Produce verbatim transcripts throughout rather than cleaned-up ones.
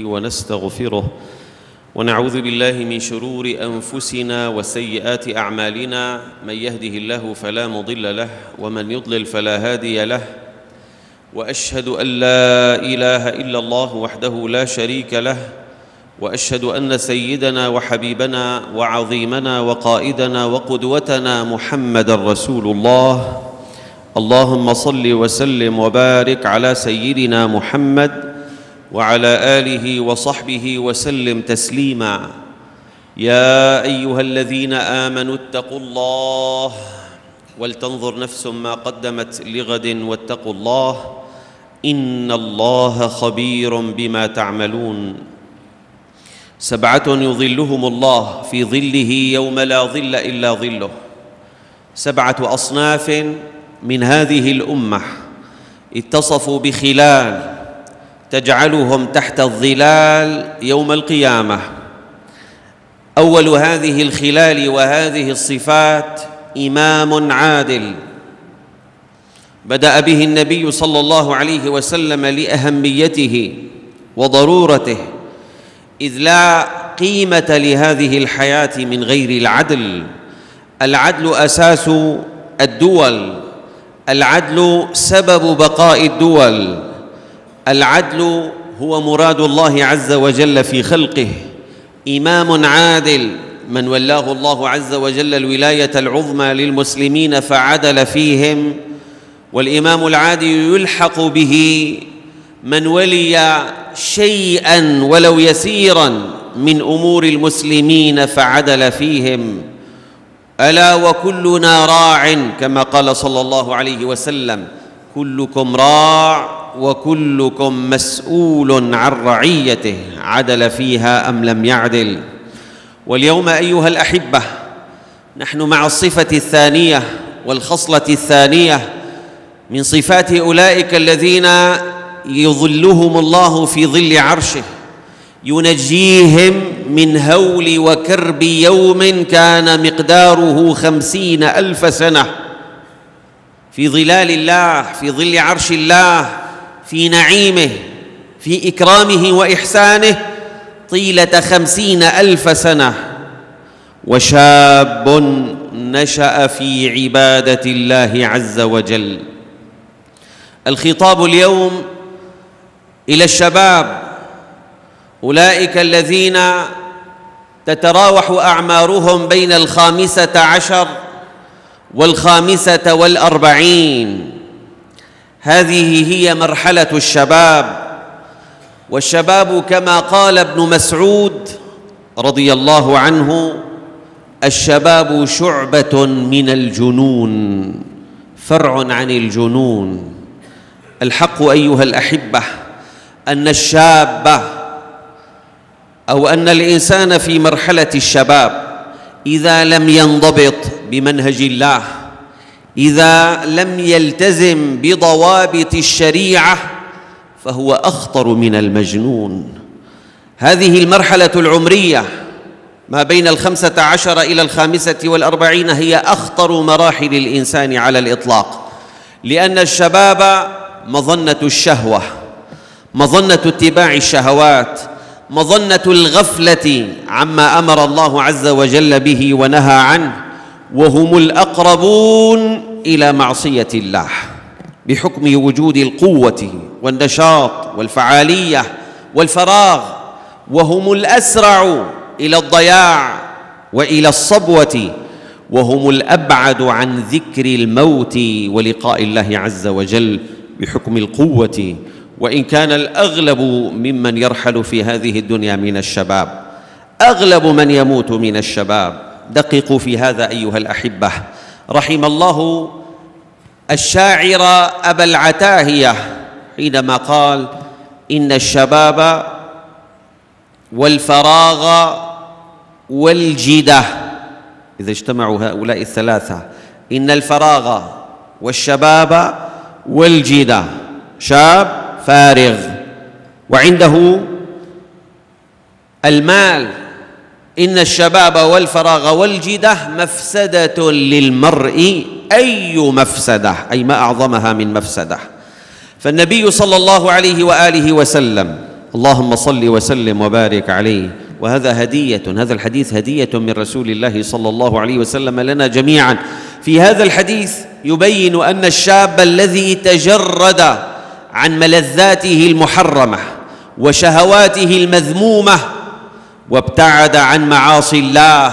ونستغفره ونعوذ بالله من شرور أنفسنا وسيئات أعمالنا، من يهده الله فلا مضل له ومن يضلل فلا هادي له، وأشهد أن لا إله إلا الله وحده لا شريك له، وأشهد أن سيدنا وحبيبنا وعظيمنا وقائدنا وقدوتنا محمدًا رسول الله. اللهم صل وسلم وبارك على سيدنا محمد وعلى آله وصحبه وسلم تسليما. يا أيها الذين آمنوا اتقوا الله ولتنظر نفس ما قدمت لغد واتقوا الله إن الله خبير بما تعملون. سبعة يظلهم الله في ظله يوم لا ظل إلا ظله. سبعة أصناف من هذه الأمة اتصفوا بخلال تجعلهم تحت الظلال يوم القيامة. أول هذه الخلال وهذه الصفات إمام عادل، بدأ به النبي صلى الله عليه وسلم لأهميته وضرورته، إذ لا قيمة لهذه الحياة من غير العدل. العدل أساس الدول، العدل سبب بقاء الدول، العدل هو مراد الله عز وجل في خلقه. إمام عادل من ولاه الله عز وجل الولاية العظمى للمسلمين فعدل فيهم، والإمام العادل يلحق به من ولي شيئا ولو يسيرا من أمور المسلمين فعدل فيهم. ألا وكلنا راع كما قال صلى الله عليه وسلم: كلكم راع وكلكم مسؤول عن رعيته، عدل فيها أم لم يعدل. واليوم أيها الأحبة نحن مع الصفة الثانية والخصلة الثانية من صفات أولئك الذين يظلهم الله في ظل عرشه، ينجيهم من هول وكرب يوم كان مقداره خمسين ألف سنة في ظلال الله، في ظل عرش الله، في نعيمه، في إكرامه وإحسانه طيلة خمسين ألف سنة. وشاب نشأ في عبادة الله عز وجل. الخطاب اليوم إلى الشباب، أولئك الذين تتراوح أعمارهم بين الخامسة عشر والخامسة والأربعين. هذه هي مرحلة الشباب. والشباب كما قال ابن مسعود رضي الله عنه: الشباب شعبة من الجنون، فرع عن الجنون. الحق أيها الأحبة أن الشاب أو أن الإنسان في مرحلة الشباب إذا لم ينضبط بمنهج الله، إذا لم يلتزم بضوابط الشريعة، فهو أخطر من المجنون. هذه المرحلة العمرية ما بين الخمسة عشر إلى الخامسة والأربعين هي أخطر مراحل الإنسان على الإطلاق، لأن الشباب مظنة الشهوة، مظنة اتباع الشهوات، مظنة الغفلة عما أمر الله عز وجل به ونهى عنه، وهم الأقربون إلى معصية الله بحكم وجود القوة والنشاط والفعالية والفراغ، وهم الأسرع إلى الضياع وإلى الصبوة، وهم الأبعد عن ذكر الموت ولقاء الله عز وجل بحكم القوة. وإن كان الأغلب ممن يرحل في هذه الدنيا من الشباب، أغلب من يموت من الشباب. دققوا في هذا أيها الأحبة. رحم الله الشاعر أبا العتاهية حينما قال: إن الشباب والفراغ والجدة إذا اجتمعوا هؤلاء الثلاثة، إن الفراغ والشباب والجدة، شاب فارغ وعنده المال، إن الشباب والفراغ والجدة مفسدة للمرء، أي مفسدة، أي ما أعظمها من مفسدة. فالنبي صلى الله عليه وآله وسلم اللهم صل وسلم وبارك عليه. وهذا هدية، هذا الحديث هدية من رسول الله صلى الله عليه وسلم لنا جميعا. في هذا الحديث يبين أن الشاب الذي تجرد عن ملذاته المحرمة وشهواته المذمومة وابتعد عن معاصي الله،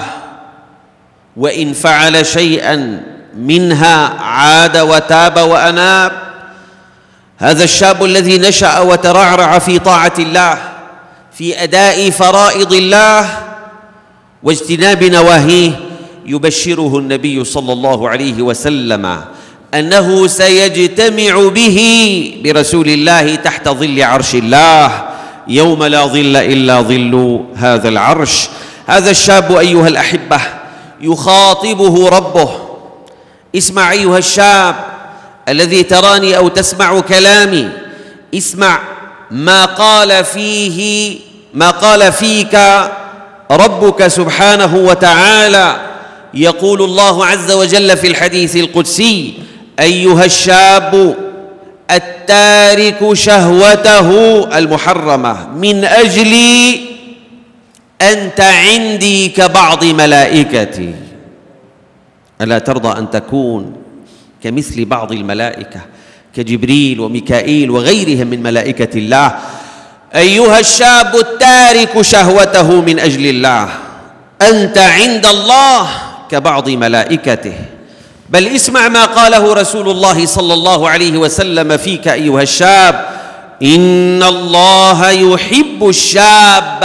وإن فعل شيئا منها عاد وتاب وأناب، هذا الشاب الذي نشأ وترعرع في طاعة الله، في أداء فرائض الله واجتناب نواهيه، يبشره النبي صلى الله عليه وسلم أنه سيجتمع به برسول الله تحت ظل عرش الله يوم لا ظل إلا ظل هذا العرش. هذا الشاب أيها الأحبة يخاطبه ربه. اسمع أيها الشاب الذي تراني أو تسمع كلامي، اسمع ما قال فيه ما قال فيك ربك سبحانه وتعالى. يقول الله عز وجل في الحديث القدسي: أيها الشاب التارك شهوته المحرمة من أجلي أنت عندي كبعض ملائكتي. ألا ترضى أن تكون كمثل بعض الملائكة كجبريل وميكائيل وغيرهم من ملائكة الله؟ أيها الشاب التارك شهوته من أجل الله أنت عند الله كبعض ملائكته. بل اسمع ما قاله رسول الله صلى الله عليه وسلم فيك أيها الشاب: إن الله يحب الشاب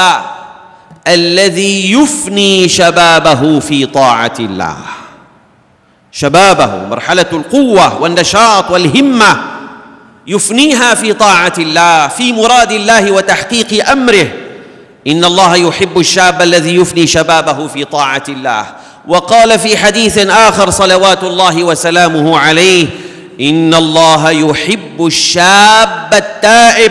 الذي يفني شبابه في طاعة الله. شبابه، مرحلة القوة والنشاط والهمة، يفنيها في طاعة الله، في مراد الله وتحقيق أمره. إن الله يحب الشاب الذي يفني شبابه في طاعة الله. وقال في حديث آخر صلوات الله وسلامه عليه: إن الله يحب الشاب التائب.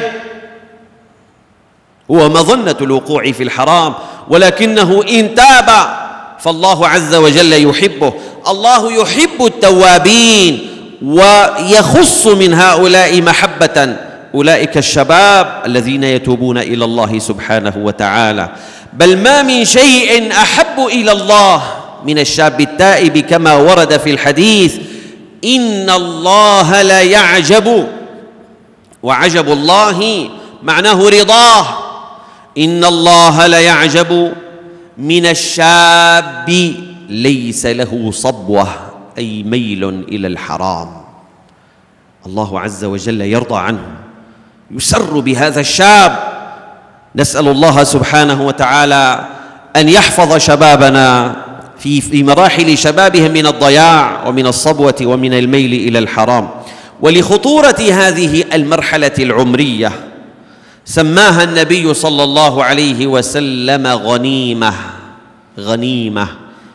هو مظنة الوقوع في الحرام، ولكنه إن تاب فالله عز وجل يحبه. الله يحب التوابين ويخص من هؤلاء محبة أولئك الشباب الذين يتوبون إلى الله سبحانه وتعالى. بل ما من شيء أحب إلى الله من الشاب التائب، كما ورد في الحديث: إن الله لا يعجب، وعجب الله معناه رضاه، إن الله لا يعجب من الشاب ليس له صبوة، أي ميل إلى الحرام. الله عز وجل يرضى عنه، يسر بهذا الشاب. نسأل الله سبحانه وتعالى أن يحفظ شبابنا في في مراحل شبابهم من الضياع ومن الصبوة ومن الميل إلى الحرام. ولخطورة هذه المرحلة العمرية سماها النبي صلى الله عليه وسلم غنيمة. غنيمة.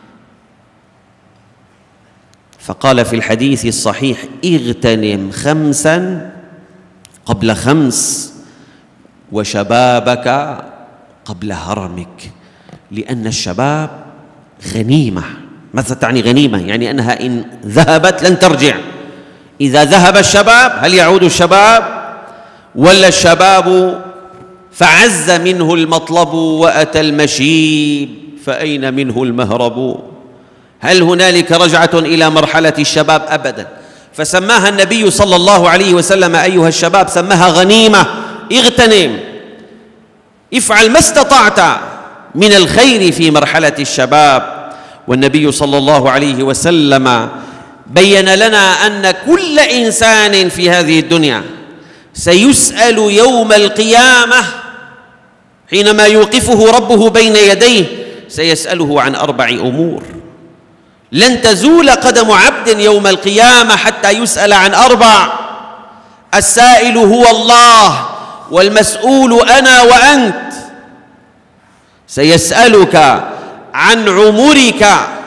فقال في الحديث الصحيح: اغتنم خمسا قبل خمس، وشبابك قبل هرمك. لأن الشباب غنيمة. ماذا تعني غنيمة؟ يعني أنها إن ذهبت لن ترجع. إذا ذهب الشباب هل يعود الشباب؟ ولا الشباب فعز منه المطلب وأتى المشيب فأين منه المهرب؟ هل هنالك رجعة إلى مرحلة الشباب؟ أبدا. فسماها النبي صلى الله عليه وسلم أيها الشباب، سماها غنيمة. اغتنم، افعل ما استطعت من الخير في مرحلة الشباب. والنبي صلى الله عليه وسلم بين لنا أن كل إنسان في هذه الدنيا سيسأل يوم القيامة حينما يوقفه ربه بين يديه، سيسأله عن أربع أمور. لن تزول قدم عبد يوم القيامة حتى يسأل عن أربع. السائل هو الله، والمسؤول أنا وأنت. سيسألك عن عمرك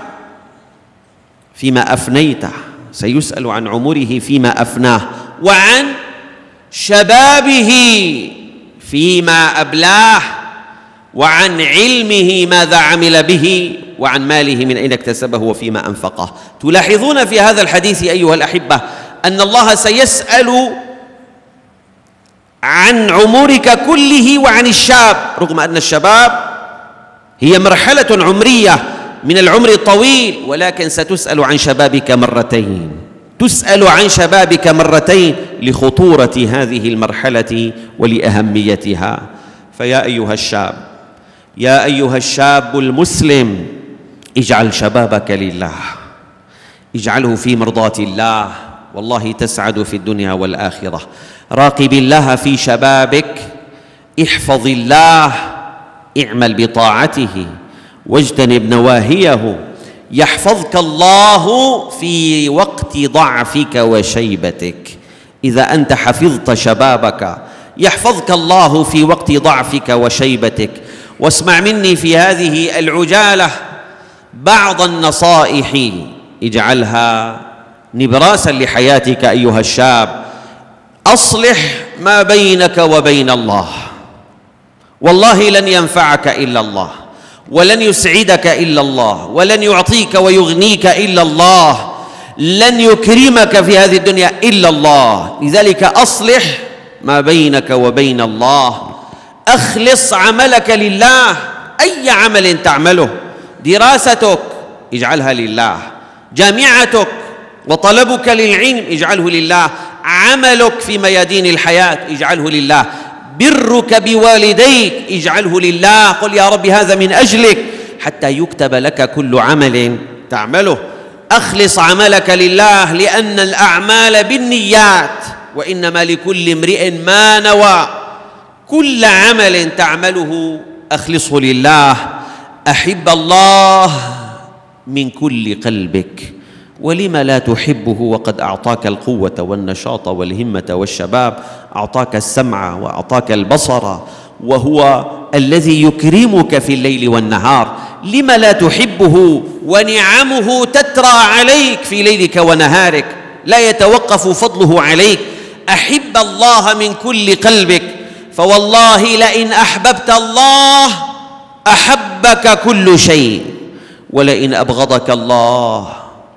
فيما أفنيته، سيسأل عن عمره فيما أفناه، وعن شبابه فيما أبلاه، وعن علمه ماذا عمل به، وعن ماله من أين اكتسبه وفيما أنفقه. تلاحظون في هذا الحديث أيها الأحبة أن الله سيسأل عن عمرك كله وعن الشاب، رغم أن الشباب هي مرحلة عمرية من العمر الطويل، ولكن ستسأل عن شبابك مرتين، تسأل عن شبابك مرتين لخطورة هذه المرحلة ولأهميتها. فيا أيها الشاب، يا أيها الشاب المسلم، اجعل شبابك لله، اجعله في مرضاة الله، والله تسعد في الدنيا والآخرة. راقب الله في شبابك، احفظ الله، اعمل بطاعته واجتنب نواهيه، يحفظك الله في وقت ضعفك وشيبتك. إذا أنت حفظت شبابك يحفظك الله في وقت ضعفك وشيبتك. واسمع مني في هذه العجالة بعض النصائح، اجعلها نبراسا لحياتك أيها الشاب. أصلح ما بينك وبين الله، والله لن ينفعك إلا الله، ولن يسعدك إلا الله، ولن يعطيك ويغنيك إلا الله، لن يكرمك في هذه الدنيا إلا الله. لذلك أصلح ما بينك وبين الله، أخلص عملك لله، أي عمل تعمله، دراستك اجعلها لله، جامعتك وطلبك للعلم اجعله لله، عملك في ميادين الحياة اجعله لله، برك بوالديك اجعله لله. قل يا رب هذا من أجلك حتى يكتب لك كل عمل تعمله. أخلص عملك لله، لأن الأعمال بالنيات وإنما لكل امرئ ما نوى. كل عمل تعمله أخلصه لله. أحب الله من كل قلبك. ولم لا تحبه وقد أعطاك القوة والنشاط والهمة والشباب، أعطاك السمع وأعطاك البصر، وهو الذي يكرمك في الليل والنهار. لم لا تحبه ونعمه تترى عليك في ليلك ونهارك، لا يتوقف فضله عليك. أحب الله من كل قلبك، فوالله لئن أحببت الله أحبك كل شيء، ولئن أبغضك الله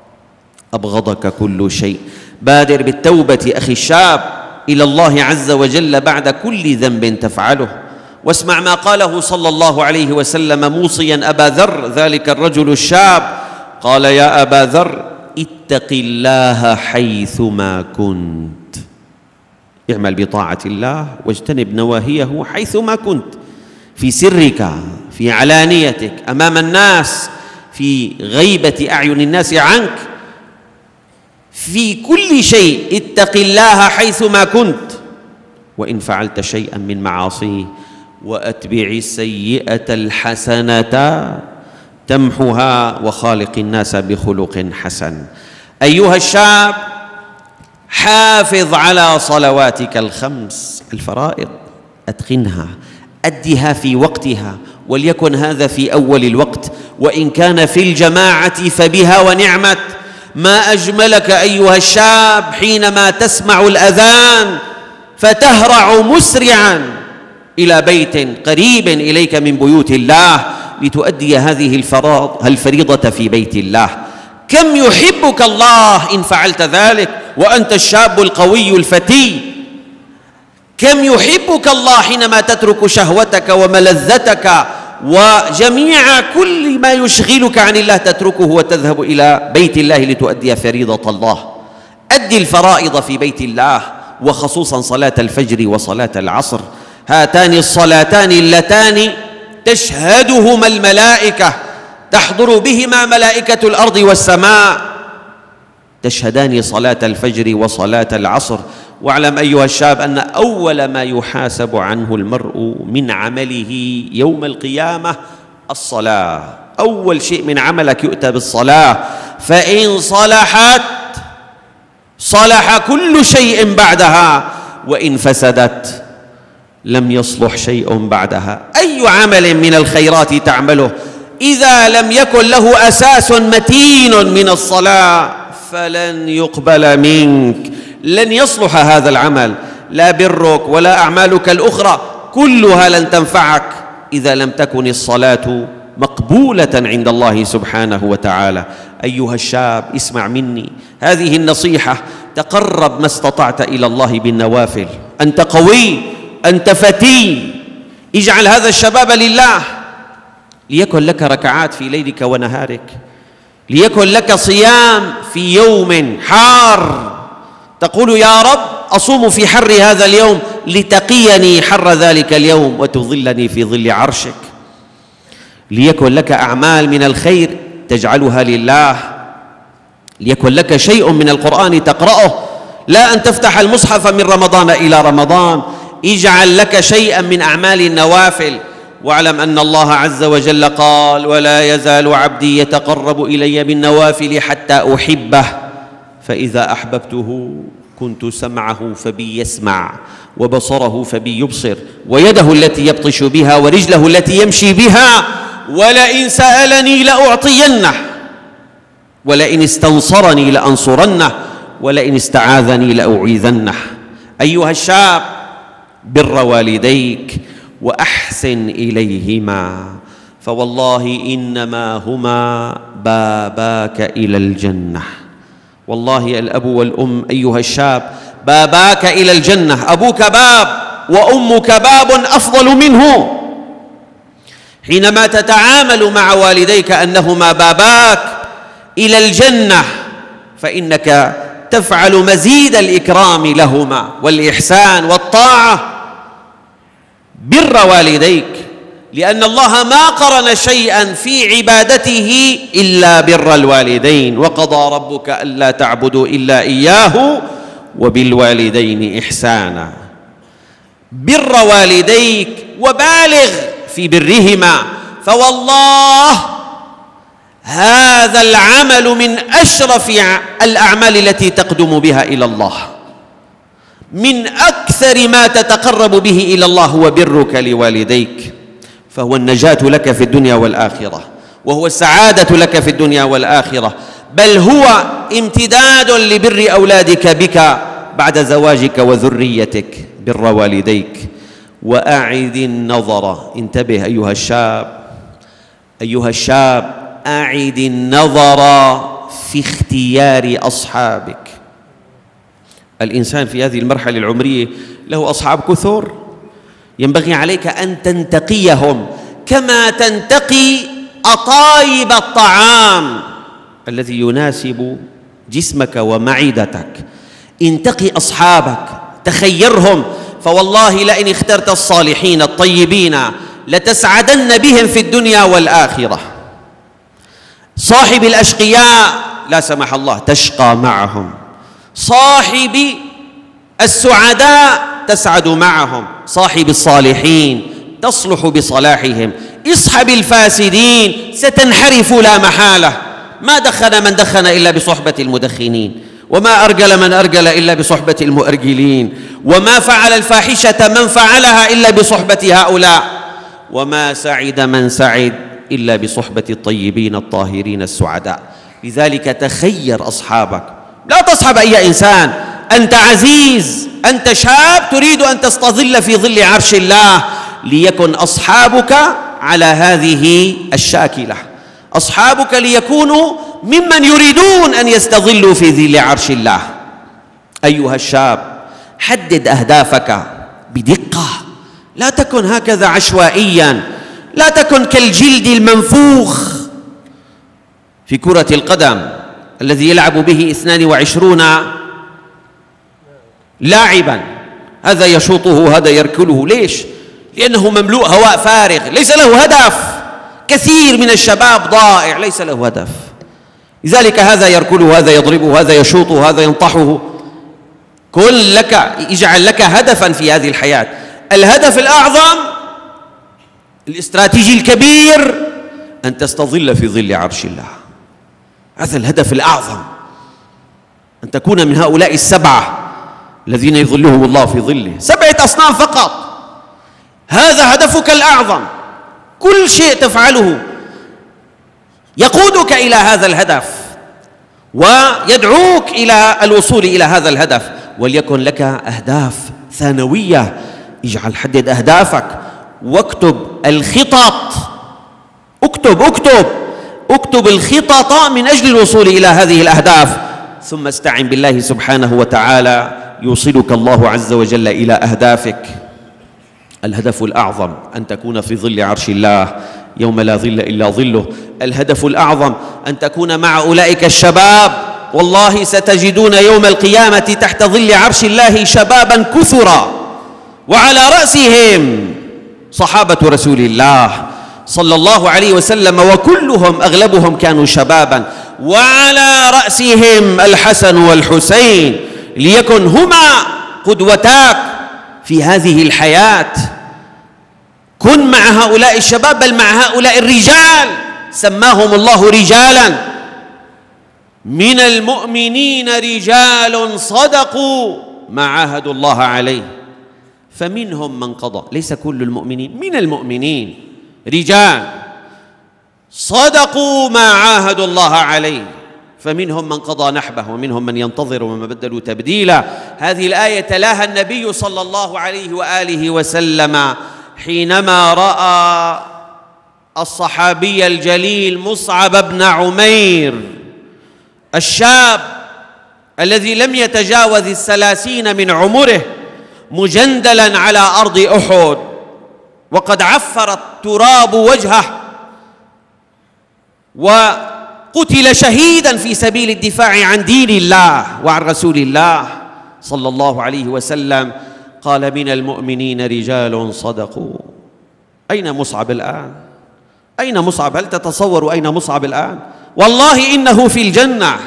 أبغضك كل شيء. بادر بالتوبة أخي الشاب إلى الله عز وجل بعد كل ذنب تفعله. واسمع ما قاله صلى الله عليه وسلم موصيا أبا ذر، ذلك الرجل الشاب، قال يا أبا ذر اتق الله حيثما كنت، اعمل بطاعة الله واجتنب نواهيه حيثما كنت، في سرك، في علانيتك، أمام الناس، في غيبة أعين الناس عنك، في كل شيء اتق الله حيثما كنت. وإن فعلت شيئا من معاصيه وأتبع السيئة الحسنة تمحها وخالق الناس بخلق حسن. أيها الشاب، حافظ على صلواتك الخمس الفرائض، أتقنها، أدها في وقتها، وليكن هذا في أول الوقت، وإن كان في الجماعة فبها ونعمت. ما أجملك أيها الشاب حينما تسمع الأذان فتهرع مسرعا إلى بيت قريب إليك من بيوت الله لتؤدي هذه الفريضة في بيت الله. كم يحبك الله إن فعلت ذلك وأنت الشاب القوي الفتي. كم يحبك الله حينما تترك شهوتك وملذتك وجميع كل ما يشغلك عن الله تتركه وتذهب إلى بيت الله لتؤدي فريضة الله. أدي الفرائض في بيت الله، وخصوصا صلاة الفجر وصلاة العصر، هاتان الصلاتان اللتان تشهدهما الملائكة، تحضر بهما ملائكة الأرض والسماء، تشهدان صلاة الفجر وصلاة العصر. واعلم أيها الشاب أن أول ما يحاسب عنه المرء من عمله يوم القيامة الصلاة. أول شيء من عملك يؤتى بالصلاة، فإن صلحت صلح كل شيء بعدها، وإن فسدت لم يصلح شيء بعدها. أي عمل من الخيرات تعمله إذا لم يكن له أساس متين من الصلاة فلن يقبل منك، لن يصلح هذا العمل، لا برك ولا أعمالك الأخرى كلها لن تنفعك إذا لم تكن الصلاة مقبولة عند الله سبحانه وتعالى. أيها الشاب، اسمع مني هذه النصيحة، تقرب ما استطعت إلى الله بالنوافل. أنت قوي أنت فتي، اجعل هذا الشباب لله، ليكن لك ركعات في ليلك ونهارك، ليكن لك صيام في يوم حار تقول يا رب أصوم في حر هذا اليوم لتقيني حر ذلك اليوم وتظلني في ظل عرشك. ليكن لك أعمال من الخير تجعلها لله، ليكن لك شيء من القرآن تقرأه، لا أن تفتح المصحف من رمضان إلى رمضان، اجعل لك شيئا من أعمال النوافل. واعلم أن الله عز وجل قال ولا يزال عبدي يتقرب إلي بالنوافل حتى أحبه فإذا أحببته كنت سمعه فبي يسمع وبصره فبي يبصر ويده التي يبطش بها ورجله التي يمشي بها ولئن سألني لأعطينه ولئن استنصرني لأنصرنه ولئن استعاذني لأعيذنه. أيها الشاب بر والديك وأحسن إليهما فوالله إنما هما باباك إلى الجنة. والله الأب والأم أيها الشاب باباك إلى الجنة، أبوك باب وأمك باب أفضل منه. حينما تتعامل مع والديك أنهما باباك إلى الجنة فإنك تفعل مزيد الإكرام لهما والإحسان والطاعة. بر والديك، لأن الله ما قرن شيئا في عبادته إلا بر الوالدين، وقضى ربك ألا تعبدوا إلا إياه وبالوالدين إحسانا. بر والديك وبالغ في برهما، فوالله هذا العمل من أشرف الأعمال التي تقدم بها إلى الله. من أكثر ما تتقرب به إلى الله هو برك لوالديك، فهو النجاة لك في الدنيا والآخرة، وهو السعادة لك في الدنيا والآخرة، بل هو امتداد لبر أولادك بك بعد زواجك وذريتك. بر والديك وأعد النظر. انتبه أيها الشاب، أيها الشاب أعد النظر في اختيار أصحابك. الإنسان في هذه المرحلة العمرية له أصحاب كثر، ينبغي عليك أن تنتقيهم كما تنتقي أطايب الطعام الذي يناسب جسمك ومعدتك. انتقي أصحابك، تخيرهم، فوالله لئن اخترت الصالحين الطيبين لتسعدن بهم في الدنيا والآخرة. صاحب الأشقياء لا سمح الله تشقى معهم، صاحب السعداء تسعد معهم، صاحب الصالحين تصلح بصلاحهم. اصحب الفاسدين ستنحرف لا محالة. ما دخن من دخن إلا بصحبة المدخنين، وما أرجل من أرجل إلا بصحبة المؤرجلين، وما فعل الفاحشة من فعلها إلا بصحبة هؤلاء، وما سعد من سعد إلا بصحبة الطيبين الطاهرين السعداء. لذلك تخير أصحابك، لا تصحب أي إنسان. أنت عزيز، أنت شاب تريد أن تستظل في ظل عرش الله، ليكن أصحابك على هذه الشاكلة. أصحابك ليكونوا ممن يريدون أن يستظلوا في ظل عرش الله. أيها الشاب حدد أهدافك بدقة، لا تكن هكذا عشوائيا، لا تكن كالجلد المنفوخ في كرة القدم الذي يلعب به اثنان وعشرون لاعبا، هذا يشوطه هذا يركله. ليش؟ لأنه مملوء هواء فارغ، ليس له هدف. كثير من الشباب ضائع ليس له هدف، لذلك هذا يركله، هذا يضربه، هذا يشوطه، هذا ينطحه. كن لك، اجعل لك هدفا في هذه الحياة. الهدف الأعظم، الاستراتيجي الكبير، أن تستظل في ظل عرش الله. هذا الهدف الأعظم، أن تكون من هؤلاء السبعة الذين يظلهم الله في ظله. سبعة أصناف فقط، هذا هدفك الأعظم. كل شيء تفعله يقودك إلى هذا الهدف ويدعوك إلى الوصول إلى هذا الهدف. وليكن لك أهداف ثانوية، اجعل حدد أهدافك واكتب الخطط. اكتب اكتب اكتب الخطط من أجل الوصول إلى هذه الأهداف، ثم استعن بالله سبحانه وتعالى يوصلك الله عز وجل إلى أهدافك. الهدف الأعظم أن تكون في ظل عرش الله يوم لا ظل إلا ظله. الهدف الأعظم أن تكون مع أولئك الشباب، والله ستجدون يوم القيامة تحت ظل عرش الله شبابا كثرا، وعلى رأسهم صحابة رسول الله صلى الله عليه وسلم، وكلهم أغلبهم كانوا شبابا، وعلى رأسهم الحسن والحسين، ليكن هما قدوتاك في هذه الحياة. كن مع هؤلاء الشباب، بل مع هؤلاء الرجال، سماهم الله رجالا. من المؤمنين رجال صدقوا ما عاهدوا الله عليه فمنهم من قضى، ليس كل المؤمنين، من المؤمنين رجال صدقوا ما عاهدوا الله عليه فمنهم من قضى نحبه ومنهم من ينتظر وما بدلوا تبديلا. هذه الآية تلاها النبي صلى الله عليه وآله وسلم حينما رأى الصحابي الجليل مصعب بن عمير الشاب الذي لم يتجاوز الثلاثين من عمره مجندلا على أرض أحد، وقد عفر التراب وجهه، وقتل شهيدا في سبيل الدفاع عن دين الله وعن رسول الله صلى الله عليه وسلم. قال: من المؤمنين رجال صدقوا. أين مصعب الآن؟ أين مصعب؟ هل تتصوروا أين مصعب الآن؟ والله إنه في الجنة.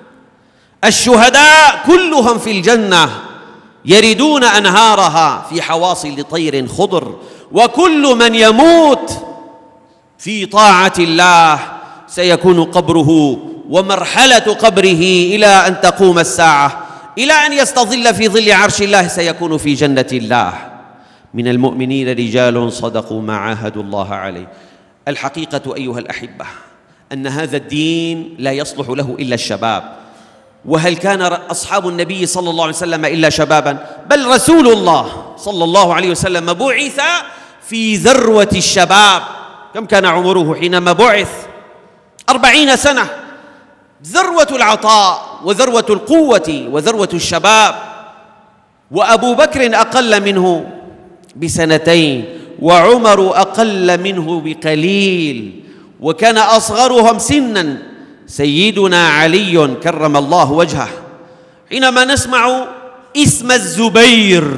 الشهداء كلهم في الجنة يردون أنهارها في حواصل طير خضر، وكل من يموت في طاعة الله سيكون قبره ومرحلة قبره إلى أن تقوم الساعة، إلى أن يستظل في ظل عرش الله، سيكون في جنة الله. من المؤمنين رجال صدقوا ما عاهدوا الله عليه. الحقيقة أيها الأحبة أن هذا الدين لا يصلح له إلا الشباب. وهل كان أصحاب النبي صلى الله عليه وسلم إلا شبابا؟ بل رسول الله صلى الله عليه وسلم بعث في ذروة الشباب. كم كان عمره حينما بعث؟ أربعين سنة، ذروة العطاء وذروة القوة وذروة الشباب. وأبو بكر أقل منه بسنتين، وعمر أقل منه بقليل، وكان أصغرهم سنا سيدنا علي كرم الله وجهه. حينما نسمع اسم الزبير،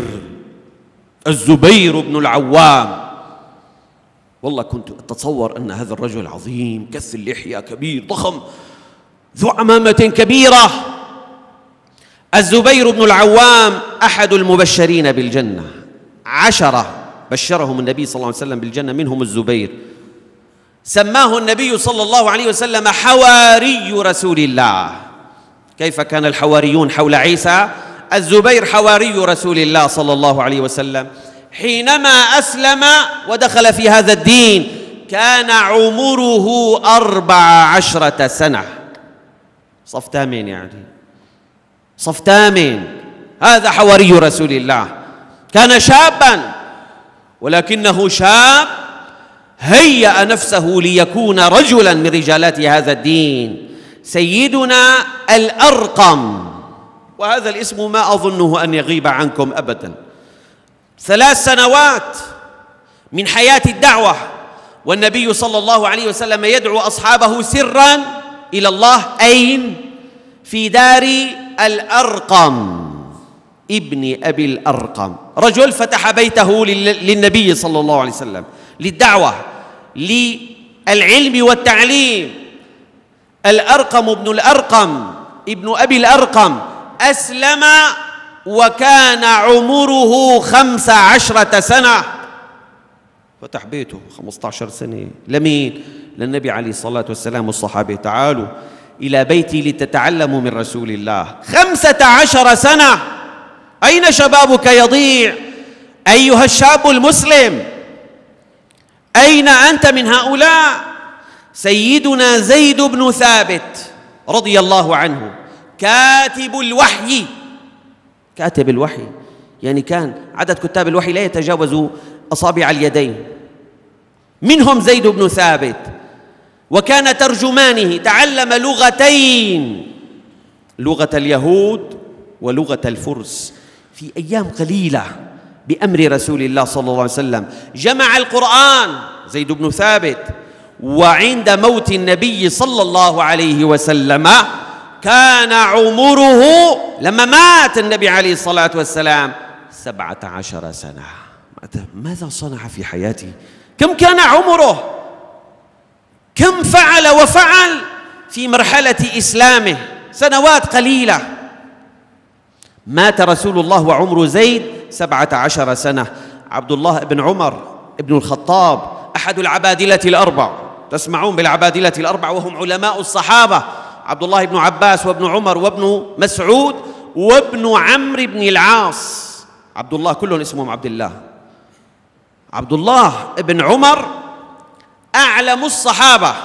الزبير بن العوام، والله كنت أتصور أن هذا الرجل عظيم كث اللحية، كبير ضخم ذو عمامة كبيرة. الزبير بن العوام أحد المبشرين بالجنة، عشرة بشرهم النبي صلى الله عليه وسلم بالجنة، منهم الزبير. سماه النبي صلى الله عليه وسلم حواري رسول الله. كيف كان الحواريون حول عيسى؟ الزبير حواري رسول الله صلى الله عليه وسلم. حينما أسلم ودخل في هذا الدين كان عمره أربع عشرة سنة، صف ثامن، يعني صف ثامن. هذا حواري رسول الله، كان شابا، ولكنه شاب هيأ نفسه ليكون رجلا من رجالات هذا الدين. سيدنا الأرقم، وهذا الاسم ما أظنه أن يغيب عنكم أبدا. ثلاث سنوات من حياة الدعوة، والنبي صلى الله عليه وسلم يدعو أصحابه سرا إلى الله. أين؟ في دار الأرقم ابن أبي الأرقم، رجل فتح بيته للنبي صلى الله عليه وسلم للدعوة، للعلم والتعليم. الأرقم ابن الأرقم ابن أبي الأرقم أسلم وكان عمره خمس عشرة سنة، فتح بيته خمسة عشر سنة. لمين؟ للنبي عليه الصلاة والسلام والصحابة. تعالوا إلى بيتي لتتعلموا من رسول الله. خمسة عشر سنة. أين شبابك يضيع أيها الشاب المسلم؟ أين أنت من هؤلاء؟ سيدنا زيد بن ثابت رضي الله عنه كاتب الوحي، كاتب الوحي يعني كان عدد كتاب الوحي لا يتجاوز أصابع اليدين، منهم زيد بن ثابت، وكان ترجمانه. تعلم لغتين، لغة اليهود ولغة الفرس، في أيام قليلة بأمر رسول الله صلى الله عليه وسلم، جمع القرآن زيد بن ثابت. وعند موت النبي صلى الله عليه وسلم كان عمره لما مات النبي عليه الصلاة والسلام سبعة عشر سنة. ماذا صنع في حياته؟ كم كان عمره؟ كم فعل وفعل في مرحلة إسلامه؟ سنوات قليلة. مات رسول الله وعمر زيد سبعة عشر سنة. عبد الله بن عمر بن الخطاب أحد العبادلة الأربع، تسمعون بالعبادلة الأربع وهم علماء الصحابة، عبد الله بن عباس وابن عمر وابن مسعود وابن عمرو بن العاص. عبد الله كلهم اسمهم عبد الله. عبد الله بن عمر أعلم الصحابة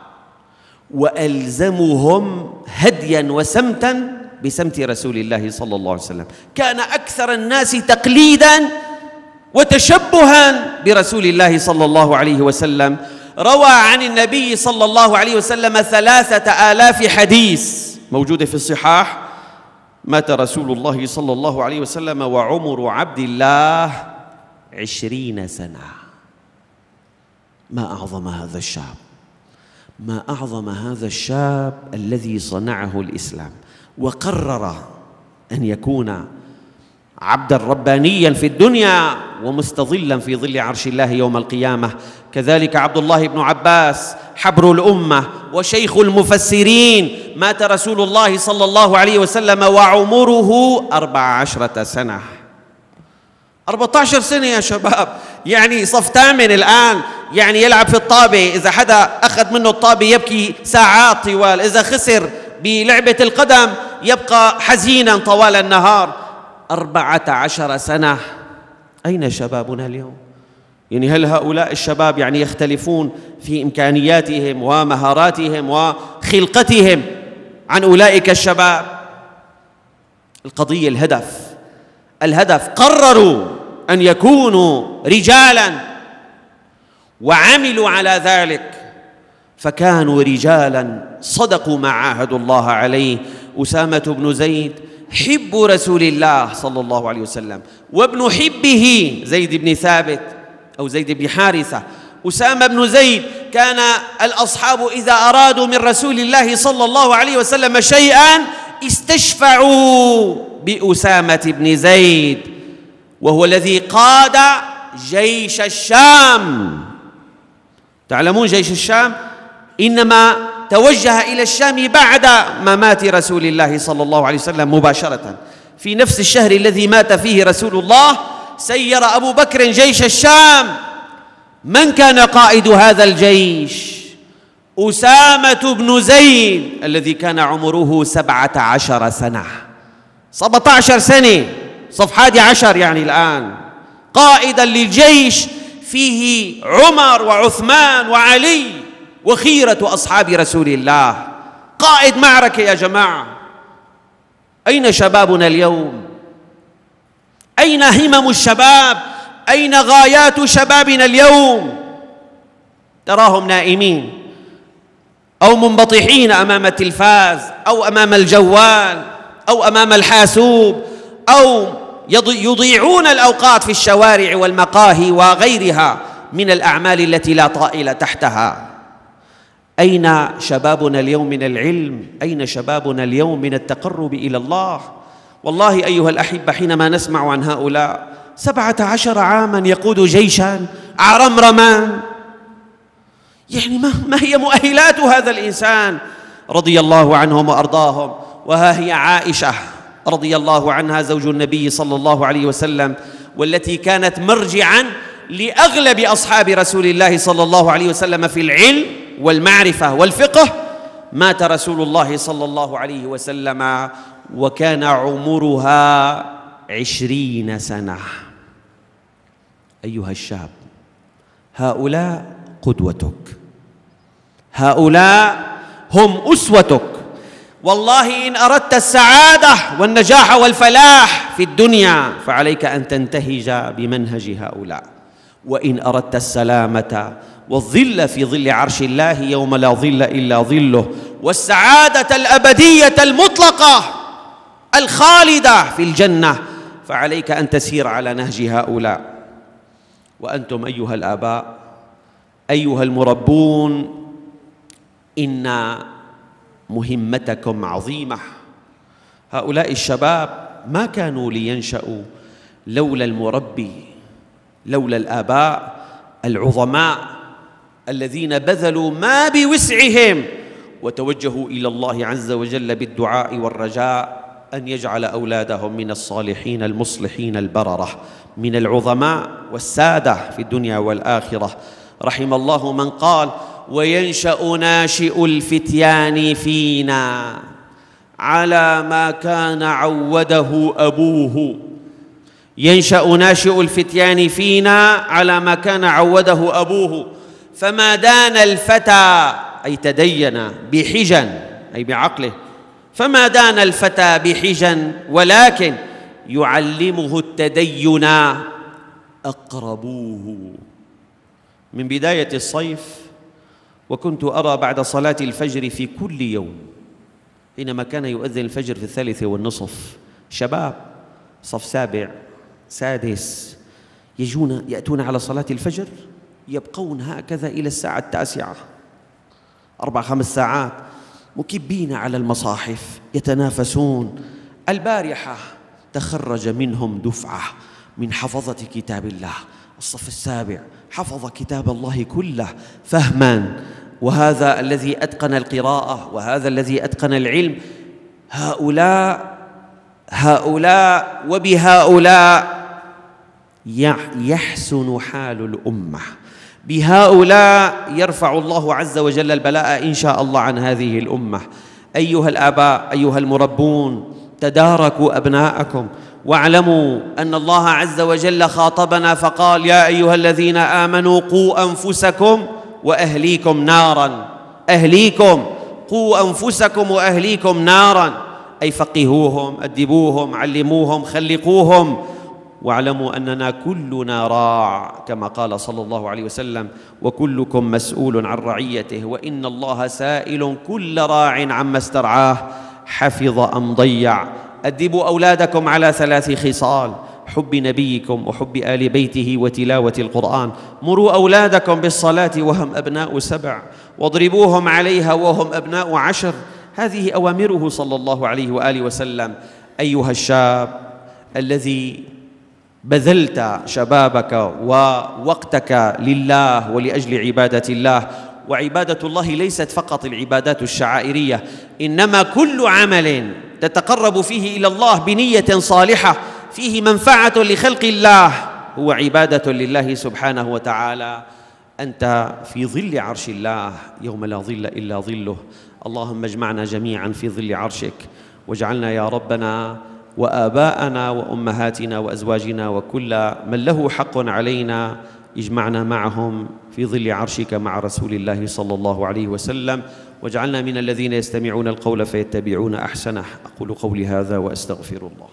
وألزمهم هديا وسمتا بسمت رسول الله صلى الله عليه وسلم، كان أكثر الناس تقليدا وتشبها برسول الله صلى الله عليه وسلم. روى عن النبي صلى الله عليه وسلم ثلاثة آلاف حديث موجودة في الصحاح. مات رسول الله صلى الله عليه وسلم وعمر عبد الله عشرين سنة. ما أعظم هذا الشاب، ما أعظم هذا الشاب الذي صنعه الإسلام وقرر أن يكون عبدا ربانيا في الدنيا ومستظلا في ظل عرش الله يوم القيامة. كذلك عبد الله بن عباس حبر الأمة وشيخ المفسرين، مات رسول الله صلى الله عليه وسلم وعمره أربع عشرة سنة. أربعة عشر سنة يا شباب، يعني صف ثامن الآن، يعني يلعب في الطابة، إذا حدا أخذ منه الطابة يبكي ساعات طوال، إذا خسر بلعبة القدم يبقى حزينا طوال النهار. أربعة عشر سنة. أين شبابنا اليوم؟ يعني هل هؤلاء الشباب يعني يختلفون في إمكانياتهم ومهاراتهم وخلقتهم عن أولئك الشباب؟ القضية الهدف، الهدف قرروا أن يكونوا رجالا وعملوا على ذلك فكانوا رجالا صدقوا ما عاهدوا الله عليه. أسامة بن زيد حب رسول الله صلى الله عليه وسلم وابن حبه زيد بن ثابت أو زيد بن حارثة. أسامة بن زيد كان الأصحاب إذا أرادوا من رسول الله صلى الله عليه وسلم شيئا استشفعوا بأسامة بن زيد، وهو الذي قاد جيش الشام. تعلمون جيش الشام إنما توجه إلى الشام بعد ممات رسول الله صلى الله عليه وسلم مباشرة. في نفس الشهر الذي مات فيه رسول الله سير أبو بكر جيش الشام. من كان قائد هذا الجيش؟ أسامة بن زيد الذي كان عمره سبعة عشر سنة. سبعة عشر سنة، صف حادي عشر يعني الآن، قائدا للجيش فيه عمر وعثمان وعلي وخيرة أصحاب رسول الله، قائد معركة يا جماعة. أين شبابنا اليوم؟ أين همم الشباب؟ أين غايات شبابنا اليوم؟ تراهم نائمين أو منبطحين أمام التلفاز أو أمام الجوال أو أمام الحاسوب، أو يضيعون الأوقات في الشوارع والمقاهي وغيرها من الأعمال التي لا طائل تحتها. أين شبابنا اليوم من العلم؟ أين شبابنا اليوم من التقرب إلى الله؟ والله أيها الأحبة حينما نسمع عن هؤلاء سبعة عشر عاما يقود جيشا عرمرما، يعني ما, ما هي مؤهلات هذا الإنسان؟ رضي الله عنهم وأرضاهم. وها هي عائشة رضي الله عنها زوج النبي صلى الله عليه وسلم، والتي كانت مرجعا لأغلب أصحاب رسول الله صلى الله عليه وسلم في العلم والمعرفة والفقه. مات رسول الله صلى الله عليه وسلم وكان عمرها عشرين سنة. أيها الشاب، هؤلاء قدوتك، هؤلاء هم أسوتك. والله إن أردت السعادة والنجاح والفلاح في الدنيا فعليك أن تنتهج بمنهج هؤلاء، وإن أردت السلامة والظل في ظل عرش الله يوم لا ظل إلا ظله، والسعادة الأبدية المطلقة الخالدة في الجنة، فعليك أن تسير على نهج هؤلاء. وأنتم أيها الآباء، أيها المربون، إن مهمتكم عظيمة. هؤلاء الشباب ما كانوا لينشأوا لولا المربي، لولا الآباء العظماء الذين بذلوا ما بوسعهم وتوجهوا إلى الله عز وجل بالدعاء والرجاء أن يجعل أولادهم من الصالحين المصلحين البررة، من العظماء والسادة في الدنيا والآخرة. رحم الله من قال: وينشأ ناشئ الفتيان فينا على ما كان عوده أبوه. ينشأ ناشئ الفتيان فينا على ما كان عوده أبوه، فما دان الفتى أي تدين بحجن أي بعقله، فما دان الفتى بحجن ولكن يعلمه التدين أقربوه. من بداية الصيف وكنت أرى بعد صلاة الفجر في كل يوم حينما كان يؤذن الفجر في الثالثة والنصف شباب صف سابع سادس يجون يأتون على صلاة الفجر، يبقون هكذا إلى الساعة التاسعة، أربع خمس ساعات مكبين على المصاحف يتنافسون. البارحة تخرج منهم دفعة من حفظة كتاب الله، الصف السابع حفظ كتاب الله كله فهما، وهذا الذي أتقن القراءة وهذا الذي أتقن العلم. هؤلاء هؤلاء وبهؤلاء يحسن حال الأمة، بهؤلاء يرفع الله عز وجل البلاء إن شاء الله عن هذه الأمة. أيها الآباء، أيها المربون، تداركوا أبناءكم واعلموا أن الله عز وجل خاطبنا فقال: يا أيها الذين آمنوا قوا أنفسكم وأهليكم نارا. أهليكم، قوا أنفسكم وأهليكم نارا، أي فقهوهم، أدبوهم، علموهم، خلقوهم، واعلموا أننا كلنا راع كما قال صلى الله عليه وسلم: وكلكم مسؤول عن رعيته، وإن الله سائل كل راع عما استرعاه حفظ أم ضيع. أدبوا أولادكم على ثلاث خصال: حب نبيكم وحب آل بيته وتلاوة القرآن. مروا أولادكم بالصلاة وهم أبناء سبع، واضربوهم عليها وهم أبناء عشر. هذه أوامره صلى الله عليه وآله وسلم. أيها الشاب الذي بذلت شبابك ووقتك لله ولأجل عبادة الله، وعبادة الله ليست فقط العبادات الشعائرية، إنما كل عمل تتقرب فيه إلى الله بنية صالحة فيه منفعة لخلق الله هو عبادة لله سبحانه وتعالى. أنت في ظل عرش الله يوم لا ظل إلا ظله. اللهم اجمعنا جميعا في ظل عرشك، واجعلنا يا ربنا وآباءنا وأمهاتنا وأزواجنا وكل من له حق علينا اجمعنا معهم في ظل عرشك مع رسول الله صلى الله عليه وسلم، واجعلنا من الذين يستمعون القول فيتبعون أحسنه. أقول قولي هذا وأستغفر الله.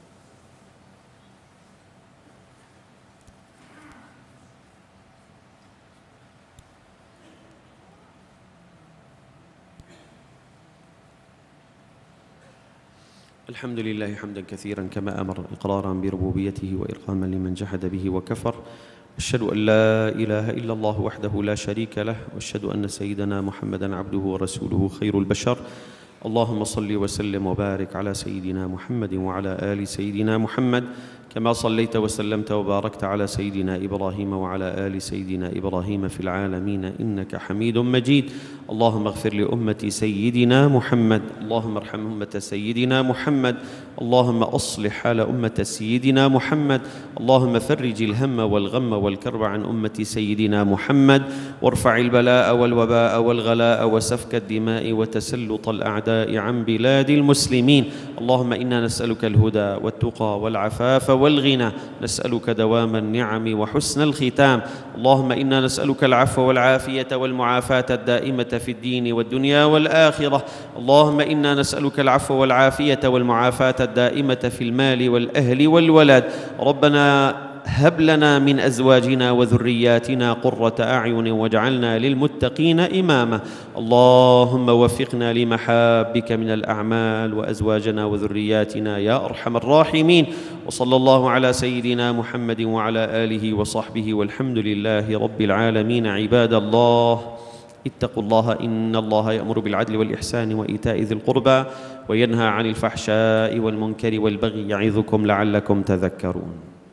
الحمد لله حمدا كثيرا كما أمر، إقرارا بربوبيته وإرغاما لمن جحد به وكفر. أشهد أن لا إله إلا الله وحده لا شريك له، وأشهد أن سيدنا محمدا عبده ورسوله خير البشر. اللهم صل وسلم وبارك على سيدنا محمد وعلى آل سيدنا محمد كما صليت وسلمت وباركت على سيدنا إبراهيم وعلى آل سيدنا إبراهيم في العالمين إنك حميد مجيد. اللهم اغفر لأمة سيدنا محمد، اللهم ارحم أمة سيدنا محمد، اللهم أصلح حال أمة سيدنا محمد، اللهم فرج الهم والغم والكرب عن أمة سيدنا محمد، وارفع البلاء والوباء والغلاء وسفك الدماء وتسلط الأعداء عن بلاد المسلمين. اللهم إنا نسألك الهدى والتقى والعفاف والغنى، نسألك دوام النعم وحسن الختام. اللهم إنا نسألك العفو والعافية والمعافاة الدائمة في الدين والدنيا والآخرة. اللهم إنا نسألك العفو والعافية والمعافاة الدائمة في المال والأهل والولد. ربنا هب لنا من أزواجنا وذرياتنا قرة أعين واجعلنا للمتقين إماما. اللهم وفقنا لمحابك من الأعمال وأزواجنا وذرياتنا يا أرحم الراحمين. وصلى الله على سيدنا محمد وعلى آله وصحبه والحمد لله رب العالمين. عباد الله، اتقوا الله، إن الله يأمر بالعدل والإحسان وإيتاء ذي القربى وينهى عن الفحشاء والمنكر والبغي يعظكم لعلكم تذكرون.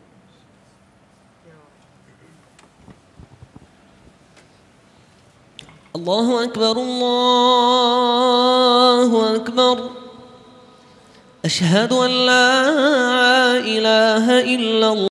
الله أكبر الله أكبر، أشهد أن لا إله إلا الله.